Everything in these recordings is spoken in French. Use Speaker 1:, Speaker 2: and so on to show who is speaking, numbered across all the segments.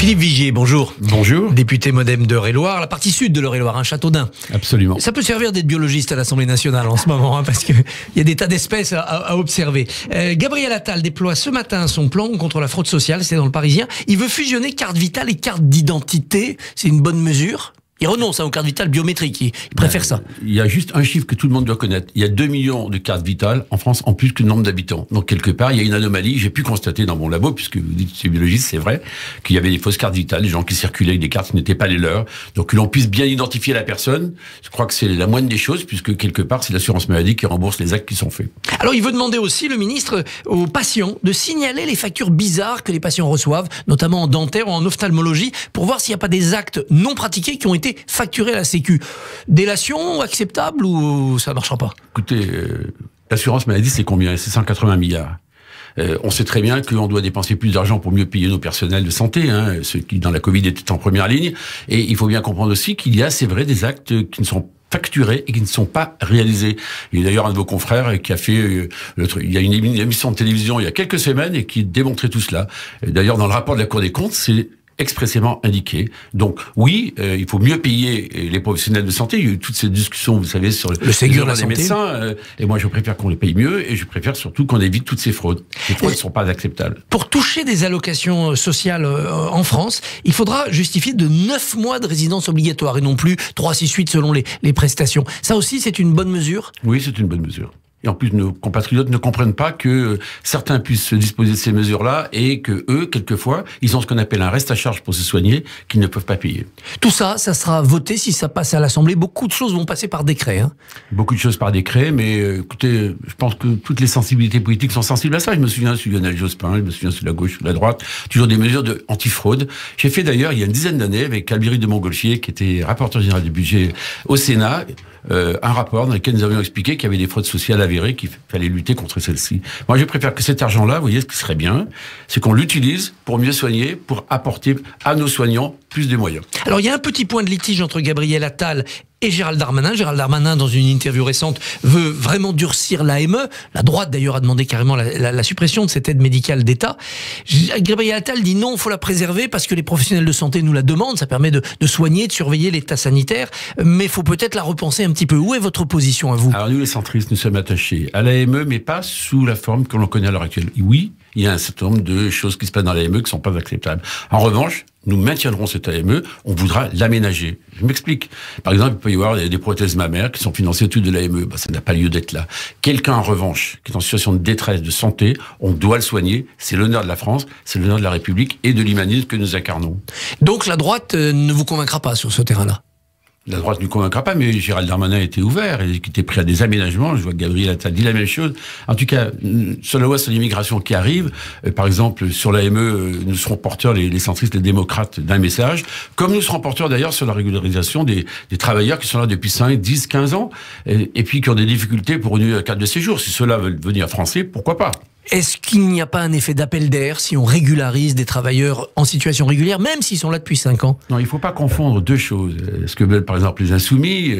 Speaker 1: Philippe Vigier, bonjour.
Speaker 2: Bonjour.
Speaker 1: Député modem d'Eure-et-Loire, la partie sud de l'Eure-et-Loire, Châteaudun.
Speaker 2: Absolument.
Speaker 1: Ça peut servir d'être biologiste à l'Assemblée nationale en ce moment, parce qu'il y a des tas d'espèces à observer. Gabriel Attal déploie ce matin son plan contre la fraude sociale, c'est dans le Parisien. Il veut fusionner carte vitale et carte d'identité. C'est une bonne mesure. Il renonce aux cartes vitales biométriques, il préfère ça.
Speaker 2: Il y a juste un chiffre que tout le monde doit connaître. Il y a 2 millions de cartes vitales en France, en plus que le nombre d'habitants. Donc quelque part, il y a une anomalie. J'ai pu constater dans mon labo, puisque vous dites que c'est biologiste, c'est vrai, qu'il y avait des fausses cartes vitales, des gens qui circulaient avec des cartes qui n'étaient pas les leurs. Donc que l'on puisse bien identifier la personne, je crois que c'est la moindre des choses, puisque quelque part, c'est l'assurance maladie qui rembourse les actes qui sont faits.
Speaker 1: Alors il veut demander aussi, le ministre, aux patients de signaler les factures bizarres que les patients reçoivent, notamment en dentaire ou en ophtalmologie, pour voir s'il n'y a pas des actes non pratiqués qui ont été facturés à la Sécu. Délation acceptable ou ça ne marchera pas?
Speaker 2: Écoutez, l'assurance maladie, c'est combien? C'est 180 milliards. On sait très bien qu'on doit dépenser plus d'argent pour mieux payer nos personnels de santé, ceux qui, dans la Covid, étaient en première ligne. Et il faut bien comprendre aussi qu'il y a, c'est vrai, des actes qui ne sont facturés et qui ne sont pas réalisés. Il y a d'ailleurs un de vos confrères qui a fait il y a une émission de télévision il y a quelques semaines et qui démontrait tout cela. D'ailleurs, dans le rapport de la Cour des comptes, c'est expressément indiqué. Donc oui, il faut mieux payer les professionnels de santé. Il y a eu toutes ces discussions, vous savez, sur
Speaker 1: le Ségur
Speaker 2: des médecins. Et moi, je préfère qu'on les paye mieux et je préfère surtout qu'on évite toutes ces fraudes. Les fraudes ne sont pas acceptables.
Speaker 1: Pour toucher des allocations sociales en France, il faudra justifier de 9 mois de résidence obligatoire et non plus 3, 6, 8 selon les prestations. Ça aussi, c'est une bonne mesure?
Speaker 2: Oui, c'est une bonne mesure. Et en plus, nos compatriotes ne comprennent pas que certains puissent se disposer de ces mesures-là et que eux, quelquefois, ils ont ce qu'on appelle un reste à charge pour se soigner qu'ils ne peuvent pas payer.
Speaker 1: Tout ça, ça sera voté si ça passe à l'Assemblée. Beaucoup de choses vont passer par décret. Beaucoup
Speaker 2: de choses par décret, mais écoutez, je pense que toutes les sensibilités politiques sont sensibles à ça. Je me souviens sous Lionel Jospin, je me souviens sous la gauche, sous la droite, toujours des mesures anti-fraude. J'ai fait d'ailleurs, il y a une dizaine d'années, avec Albéric de Montgolfier, qui était rapporteur général du budget au Sénat, un rapport dans lequel nous avions expliqué qu'il y avait des fraudes sociales avérées, qu'il fallait lutter contre celles-ci. Moi, je préfère que cet argent-là, vous voyez, ce qui serait bien, c'est qu'on l'utilise pour mieux soigner, pour apporter à nos soignants plus de moyens.
Speaker 1: Alors, il y a un petit point de litige entre Gabriel Attal et Gérald Darmanin. Gérald Darmanin, dans une interview récente, veut vraiment durcir l'AME. La droite, d'ailleurs, a demandé carrément la suppression de cette aide médicale d'État. Gabriel Attal dit non, il faut la préserver parce que les professionnels de santé nous la demandent. Ça permet de soigner, de surveiller l'état sanitaire. Mais il faut peut-être la repenser un petit peu. Où est votre position à vous?
Speaker 2: Alors nous, les centristes, nous sommes attachés à l'AME, mais pas sous la forme que l'on connaît à l'heure actuelle. Oui, il y a un certain nombre de choses qui se passent dans l'AME qui ne sont pas acceptables. En revanche, nous maintiendrons cette AME, on voudra l'aménager. Je m'explique. Par exemple, il peut y avoir des prothèses mammaires qui sont financées toutes de l'AME. Ça n'a pas lieu d'être là. Quelqu'un, en revanche, qui est en situation de détresse, de santé, on doit le soigner. C'est l'honneur de la France, c'est l'honneur de la République et de l'humanisme que nous incarnons.
Speaker 1: Donc la droite ne vous convaincra pas sur ce terrain-là?
Speaker 2: La droite ne nous convaincra pas, mais Gérald Darmanin était ouvert et qui était prêt à des aménagements. Je vois que Gabriel Attal dit la même chose. En tout cas, sur la loi sur l'immigration qui arrive, par exemple, sur l'AME, nous serons porteurs, les centristes, les démocrates, d'un message, comme nous serons porteurs d'ailleurs sur la régularisation des travailleurs qui sont là depuis 5, 10, 15 ans, et puis qui ont des difficultés pour une carte de séjour. Si ceux-là veulent devenir français, pourquoi pas?
Speaker 1: Est-ce qu'il n'y a pas un effet d'appel d'air si on régularise des travailleurs en situation régulière, même s'ils sont là depuis 5 ans?
Speaker 2: Non, il ne faut pas confondre deux choses. Ce que veulent par exemple les Insoumis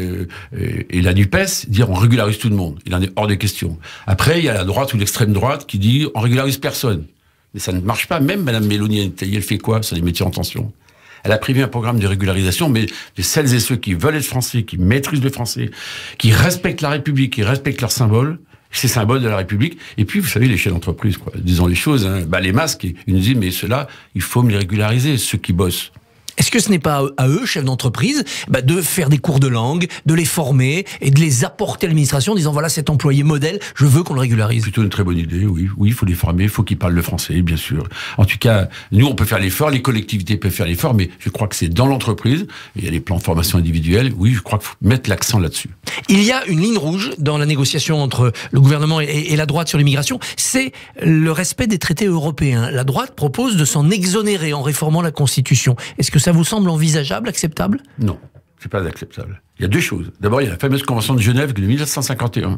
Speaker 2: et la NUPES, dire on régularise tout le monde. Il en est hors de question. Après, il y a la droite ou l'extrême droite qui dit on régularise personne. Mais ça ne marche pas. Même Mme Mélanie, elle fait quoi sur les métiers en tension? Elle a prévu un programme de régularisation, mais de celles et ceux qui veulent être français, qui maîtrisent le français, qui respectent la République, qui respectent leurs symboles. Ces symboles de la République. Et puis, vous savez, les chefs d'entreprise, disons les choses, les masques, ils nous disent, mais ceux-là, il faut me les régulariser, ceux qui bossent.
Speaker 1: Est-ce que ce n'est pas à eux, chefs d'entreprise, de faire des cours de langue, de les former et de les apporter à l'administration en disant voilà cet employé modèle, je veux qu'on le régularise?
Speaker 2: Plutôt une très bonne idée, oui. Oui, il faut les former, il faut qu'ils parlent le français, bien sûr. En tout cas, nous, on peut faire l'effort, les collectivités peuvent faire l'effort, mais je crois que c'est dans l'entreprise, il y a les plans de formation individuelle, oui, je crois qu'il faut mettre l'accent là-dessus.
Speaker 1: Il y a une ligne rouge dans la négociation entre le gouvernement et la droite sur l'immigration, c'est le respect des traités européens. La droite propose de s'en exonérer en réformant la Constitution. Est-ce que ça vous semble envisageable, acceptable?
Speaker 2: Non, c'est pas acceptable. Il y a deux choses. D'abord, il y a la fameuse Convention de Genève de 1951.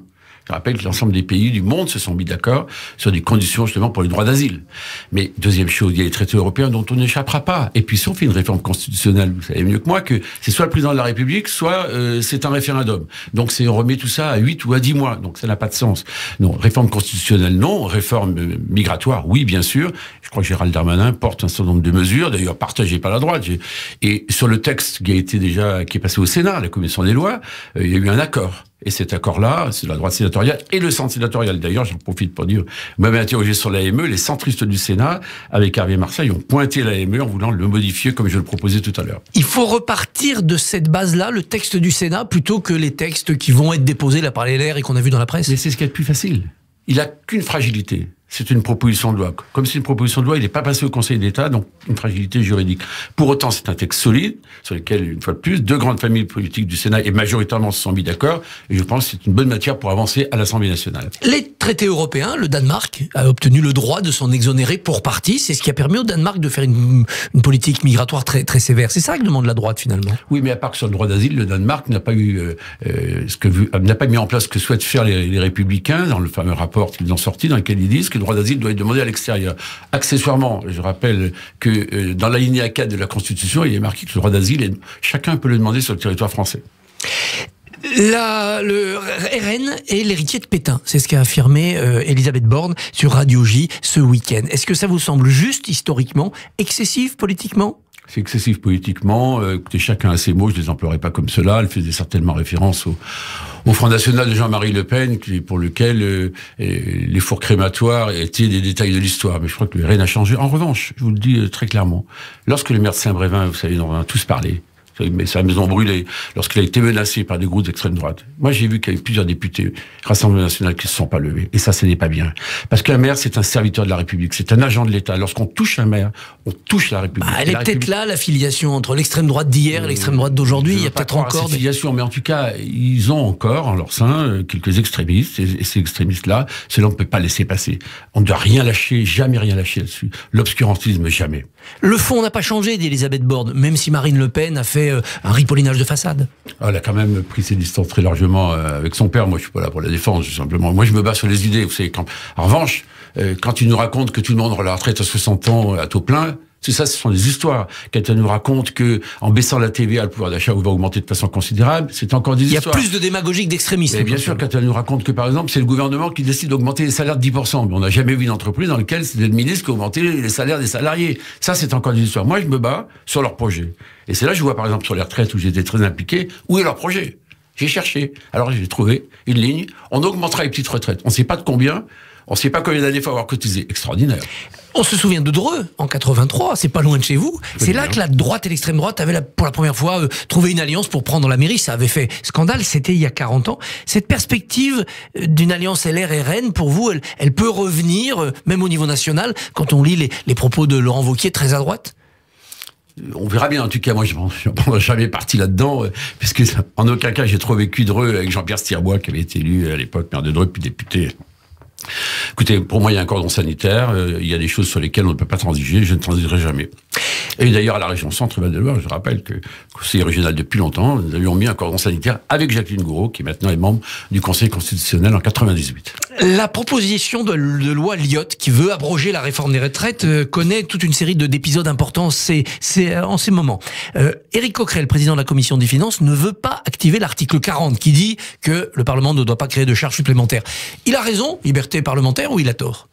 Speaker 2: Je rappelle que l'ensemble des pays du monde se sont mis d'accord sur des conditions justement pour les droits d'asile. Mais deuxième chose, il y a les traités européens dont on n'échappera pas. Et puis si on fait une réforme constitutionnelle, vous savez mieux que moi que c'est soit le président de la République, soit c'est un référendum. Donc on remet tout ça à 8 ou à 10 mois. Donc ça n'a pas de sens. Non, réforme constitutionnelle, non. Réforme migratoire, oui, bien sûr. Je crois que Gérald Darmanin porte un certain nombre de mesures, d'ailleurs partagées par la droite. Et sur le texte qui est passé au Sénat, la commission des lois, il y a eu un accord. Et cet accord-là, c'est la droite sénatoriale et le centre sénatorial. D'ailleurs, j'en profite pour dire, vous m'avez interrogé sur l'AME, les centristes du Sénat, avec Hervé Marseille, ont pointé l'AME en voulant le modifier comme je le proposais tout à l'heure.
Speaker 1: Il faut repartir de cette base-là, le texte du Sénat, plutôt que les textes qui vont être déposés là par les LR et qu'on a vu dans la presse.
Speaker 2: Mais c'est ce qui est le plus facile. Il n'a qu'une fragilité. C'est une proposition de loi. Comme c'est une proposition de loi, il n'est pas passé au Conseil d'État, donc une fragilité juridique. Pour autant, c'est un texte solide, sur lequel, une fois de plus, deux grandes familles politiques du Sénat et majoritairement se sont mis d'accord, et je pense que c'est une bonne matière pour avancer à l'Assemblée nationale.
Speaker 1: Les traités européens, le Danemark a obtenu le droit de s'en exonérer pour partie. C'est ce qui a permis au Danemark de faire une politique migratoire très, très sévère. C'est ça que demande la droite, finalement.
Speaker 2: Oui, mais à part que sur le droit d'asile, le Danemark n'a pas eu n'a pas mis en place ce que souhaitent faire les Républicains dans le fameux rapport qu'ils ont sorti, dans lequel ils disent que le droit d'asile doit être demandé à l'extérieur. Accessoirement, je rappelle que dans l'alinéa 4 de la Constitution, il est marqué que le droit d'asile, chacun peut le demander sur le territoire français.
Speaker 1: Le RN est l'héritier de Pétain. C'est ce qu'a affirmé Elisabeth Borne sur Radio J ce week-end. Est-ce que ça vous semble juste historiquement, excessif politiquement ?
Speaker 2: C'est excessif politiquement. Écoutez, chacun a ses mots, je les emploierai pas comme cela. Elle faisait certainement référence au Front National de Jean-Marie Le Pen, pour lequel les fours crématoires étaient des détails de l'histoire. Mais je crois que rien n'a changé. En revanche, je vous le dis très clairement, lorsque le maire de Saint-Brévin, vous savez, on en a tous parlé, mais sa maison brûlée, lorsqu'il a été menacé par des groupes d'extrême droite. Moi, j'ai vu qu'il y avait plusieurs députés Rassemblement national qui ne se sont pas levés. Et ça, ce n'est pas bien. Parce qu'un maire, c'est un serviteur de la République. C'est un agent de l'État. Lorsqu'on touche un maire, on touche la République.
Speaker 1: Elle est peut-être là, l'affiliation entre l'extrême droite d'hier et l'extrême droite d'aujourd'hui. Il y a peut-être encore
Speaker 2: des affiliations, mais en tout cas, ils ont encore en leur sein quelques extrémistes. Et ces extrémistes-là, cela on ne peut pas laisser passer. On ne doit rien lâcher, jamais rien lâcher là-dessus. L'obscurantisme, jamais.
Speaker 1: Le fond n'a pas changé, dit Elisabeth Borne, même si Marine Le Pen a fait un ripollinage de façade.
Speaker 2: Elle a quand même pris ses distances très largement avec son père. Moi, je suis pas là pour la défense, simplement. Moi, je me bats sur les idées. Vous savez, en revanche, quand il nous raconte que tout le monde aura la retraite à 60 ans à taux plein, c'est ça, ce sont des histoires. Quand elle nous raconte que, en baissant la TVA, le pouvoir d'achat va augmenter de façon considérable, c'est encore des histoires.
Speaker 1: Il y a plus de démagogie que d'extrémisme.
Speaker 2: Mais bien sûr, quand elle nous raconte que, par exemple, c'est le gouvernement qui décide d'augmenter les salaires de 10%. Mais on n'a jamais vu une entreprise dans laquelle c'est le ministre qui a augmenté les salaires des salariés. Ça, c'est encore des histoires. Moi, je me bats sur leurs projets. Et c'est là que je vois, par exemple, sur les retraites où j'étais très impliqué, où est leur projet? J'ai cherché. Alors, j'ai trouvé une ligne. On augmentera les petites retraites. On ne sait pas de combien. On ne sait pas combien d'années il faut avoir cotisé. Extraordinaire.
Speaker 1: On se souvient de Dreux, en 83, c'est pas loin de chez vous. C'est là que la droite et l'extrême droite avaient pour la première fois trouvé une alliance pour prendre la mairie. Ça avait fait scandale, c'était il y a 40 ans. Cette perspective d'une alliance LR-RN, pour vous, elle peut revenir, même au niveau national, quand on lit les propos de Laurent Wauquiez, très à droite?
Speaker 2: On verra bien. En tout cas, moi, je ne prendrai jamais parti là-dedans, puisque en aucun cas, j'ai trop vécu Dreux avec Jean-Pierre Stirbois, qui avait été élu à l'époque maire de Dreux, puis député. Écoutez, pour moi, il y a un cordon sanitaire, il y a des choses sur lesquelles on ne peut pas transiger, je ne transigerai jamais. Et d'ailleurs, à la région Centre-Val-de-Loire, je rappelle que conseiller régional depuis longtemps, nous avions mis un cordon sanitaire avec Jacqueline Gouraud, qui maintenant est membre du Conseil constitutionnel en 98.
Speaker 1: La proposition de loi Lyotte, qui veut abroger la réforme des retraites, connaît toute une série d'épisodes importants c'est en ces moments. Éric Coquerel, président de la Commission des Finances, ne veut pas activer l'article 40, qui dit que le Parlement ne doit pas créer de charges supplémentaires. Il a raison, liberté parlementaire, ou il a tort?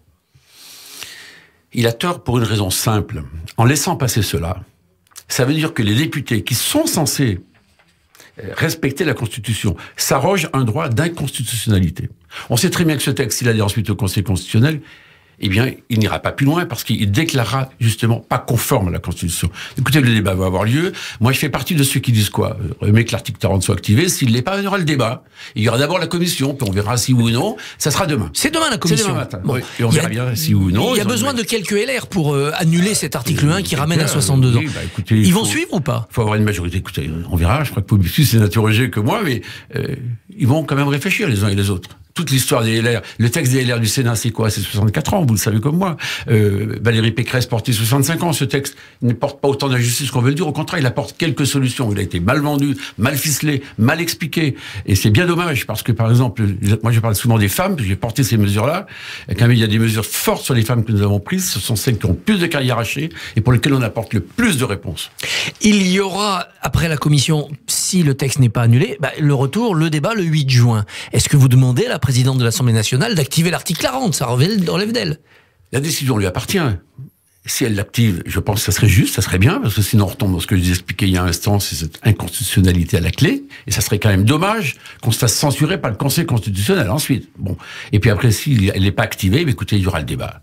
Speaker 2: Il a tort pour une raison simple. En laissant passer cela, ça veut dire que les députés qui sont censés respecter la Constitution s'arrogent un droit d'inconstitutionnalité. On sait très bien que ce texte, s'il allait ensuite au Conseil constitutionnel, eh bien, il n'ira pas plus loin parce qu'il déclarera justement pas conforme à la Constitution. Écoutez, le débat va avoir lieu. Moi, je fais partie de ceux qui disent quoi? Mais que l'article 40 soit activé. S'il l'est pas, il y aura le débat. Il y aura d'abord la commission, puis on verra si oui ou non. Ça sera demain.
Speaker 1: C'est demain la commission.
Speaker 2: C'est demain matin. Bon, oui. Et on verra bien si oui ou non.
Speaker 1: Il y a besoin de quelques LR pour annuler cet article 1 qui ramène à 62 ans.
Speaker 2: Bah, écoutez,
Speaker 1: ils vont suivre ou pas?
Speaker 2: Il faut avoir une majorité. Écoutez, on verra. Je crois que Pobissus s'est interrogé que moi, mais ils vont quand même réfléchir les uns et les autres. toute l'histoire des LR. Le texte des LR du Sénat, c'est quoi? C'est 64 ans, vous le savez comme moi. Valérie Pécresse portait 65 ans. Ce texte ne porte pas autant d'injustice qu'on veut le dire. Au contraire, il apporte quelques solutions. Il a été mal vendu, mal ficelé, mal expliqué. Et c'est bien dommage, parce que, par exemple, moi je parle souvent des femmes, j'ai porté ces mesures-là. Et quand même, il y a des mesures fortes sur les femmes que nous avons prises. Ce sont celles qui ont plus de carrières hachées et pour lesquelles on apporte le plus de réponses.
Speaker 1: Il y aura, après la commission, si le texte n'est pas annulé, le retour, le débat le 8 juin. Est-ce que vous demandez à la présidente de l'Assemblée nationale d'activer l'article 40? Ça relève d'elle.
Speaker 2: La décision lui appartient. Si elle l'active, je pense que ça serait juste, ça serait bien, parce que sinon on retombe dans ce que je vous expliquais il y a un instant, c'est cette inconstitutionnalité à la clé, et ça serait quand même dommage qu'on se fasse censurer par le Conseil constitutionnel ensuite. Bon. Et puis après, si elle n'est pas activée, écoutez, il y aura le débat.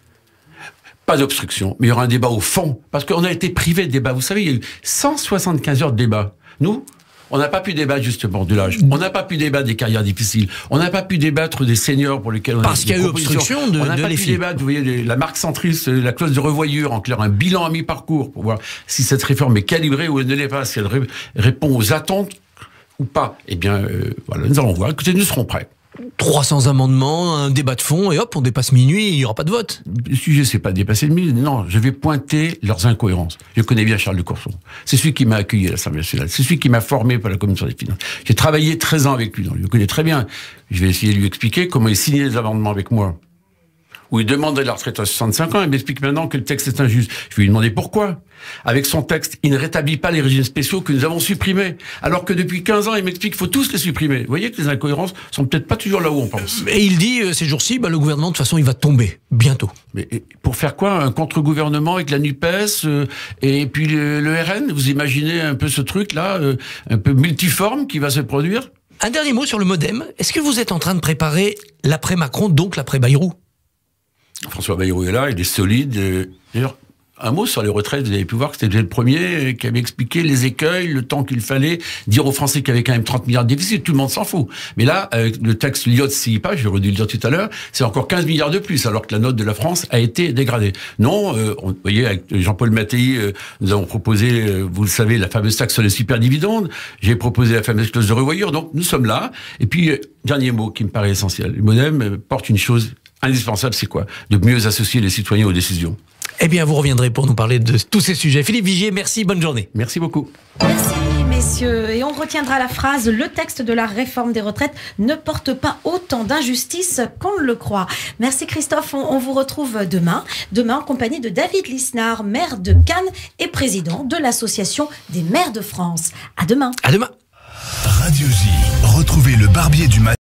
Speaker 2: Pas d'obstruction, mais il y aura un débat au fond, parce qu'on a été privé de débat. Vous savez, il y a eu 175 heures de débat. Nous, on n'a pas pu débattre justement de l'âge. On n'a pas pu débattre des carrières difficiles. On n'a pas pu débattre des seniors pour lesquels on a
Speaker 1: parce qu'il y a eu obstruction
Speaker 2: on n'a pas pu débattre, vous voyez, la marque centriste, la clause de revoyure, en clair, un bilan à mi-parcours pour voir si cette réforme est calibrée ou elle ne l'est pas, si elle répond aux attentes ou pas. Eh bien, voilà, nous allons voir. Écoutez, nous serons prêts.
Speaker 1: 300 amendements, un débat de fond, et hop, on dépasse minuit, il n'y aura pas de vote.
Speaker 2: Le sujet, c'est pas dépasser le minuit. Non, je vais pointer leurs incohérences. Je connais bien Charles de Courson. C'est celui qui m'a accueilli à l'Assemblée nationale. C'est celui qui m'a formé pour la Commission des finances. J'ai travaillé 13 ans avec lui, donc je le connais très bien. Je vais essayer de lui expliquer comment il signait les amendements avec moi. Où il demandait la retraite à 65 ans, il m'explique maintenant que le texte est injuste. Je vais lui demander pourquoi. Avec son texte, il ne rétablit pas les régimes spéciaux que nous avons supprimés. Alors que depuis 15 ans, il m'explique qu'il faut tous les supprimer. Vous voyez que les incohérences sont peut-être pas toujours là où on pense.
Speaker 1: Et il dit, ces jours-ci, le gouvernement, de toute façon, il va tomber. Bientôt.
Speaker 2: Mais pour faire quoi? Un contre-gouvernement avec la NUPES et puis le RN? Vous imaginez un peu ce truc-là, un peu multiforme qui va se produire?
Speaker 1: Un dernier mot sur le MoDem. Est-ce que vous êtes en train de préparer l'après-Macron, donc l'après-Bayrou?
Speaker 2: François Bayrou est là, il est solide. D'ailleurs, un mot sur les retraites, vous avez pu voir que c'était le premier qui avait expliqué les écueils, le temps qu'il fallait, dire aux Français qu'il y avait quand même 30 milliards de déficit, tout le monde s'en fout. Mais là, le texte Liot 6 pages, j'ai redû le dire tout à l'heure, c'est encore 15 milliards de plus, alors que la note de la France a été dégradée. Non, vous voyez, avec Jean-Paul Mattei, nous avons proposé, vous le savez, la fameuse taxe sur les superdividendes, j'ai proposé la fameuse clause de revoyure, donc nous sommes là. Et puis, dernier mot qui me paraît essentiel, le MoDem porte une chose indispensable, c'est quoi? De mieux associer les citoyens aux décisions.
Speaker 1: Eh bien, vous reviendrez pour nous parler de tous ces sujets. Philippe Vigier, merci, bonne journée.
Speaker 2: Merci beaucoup.
Speaker 3: Merci, messieurs. Et on retiendra la phrase « Le texte de la réforme des retraites ne porte pas autant d'injustice qu'on le croit ». Merci Christophe, on vous retrouve demain. Demain en compagnie de David Lisnard, maire de Cannes et président de l'Association des maires de France. À demain.
Speaker 1: À demain.
Speaker 4: Radio J, retrouvez le barbier du matin.